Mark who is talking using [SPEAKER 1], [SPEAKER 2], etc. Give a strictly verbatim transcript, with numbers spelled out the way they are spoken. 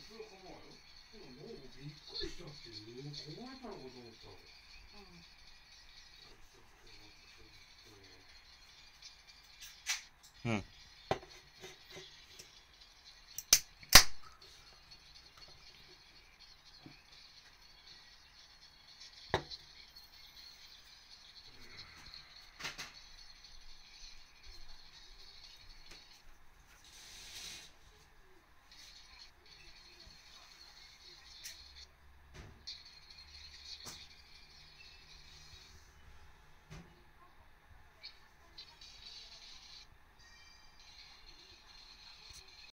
[SPEAKER 1] それは構わんよ。でももうびっくりしたって、もう壊れたのかと思ったわ。
[SPEAKER 2] うん。